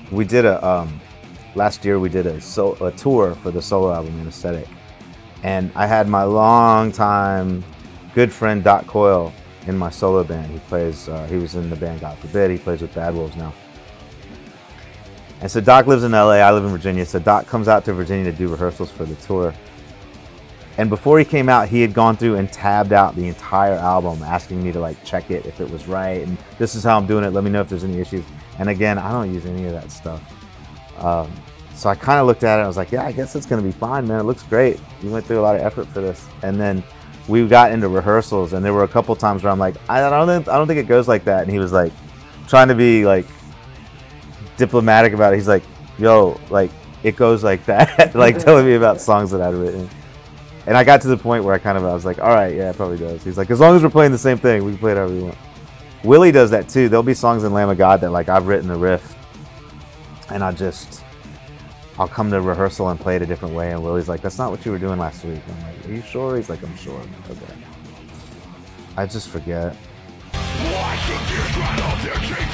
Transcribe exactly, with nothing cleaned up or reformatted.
we did a um, last year we did a so a tour for the solo album Anesthetic, and I had my long time good friend Doc Coyle in my solo band. He plays. Uh, he was in the band God Forbid. He plays with Bad Wolves now. And so Doc lives in L A. I live in Virginia. So Doc comes out to Virginia to do rehearsals for the tour. And before he came out, he had gone through and tabbed out the entire album, asking me to like check it if it was right. And this is how I'm doing it. Let me know if there's any issues. And again, I don't use any of that stuff. Um, so I kind of looked at it. I was like, yeah, I guess it's going to be fine, man. It looks great. You went through a lot of effort for this. And then we got into rehearsals, and there were a couple times where I'm like, I don't think, I don't think it goes like that. And he was like, trying to be like diplomatic about it. He's like, yo, like it goes like that. Like telling me about songs that I'd written. And I got to the point where I kind of, I was like, all right, yeah, it probably does. He's like, as long as we're playing the same thing, we can play it however we want. Willie does that too. There'll be songs in Lamb of God that like I've written the riff, and I just, I'll come to rehearsal and play it a different way. And Willie's like, that's not what you were doing last week. I'm like, are you sure? He's like, I'm sure. Okay. I just forget.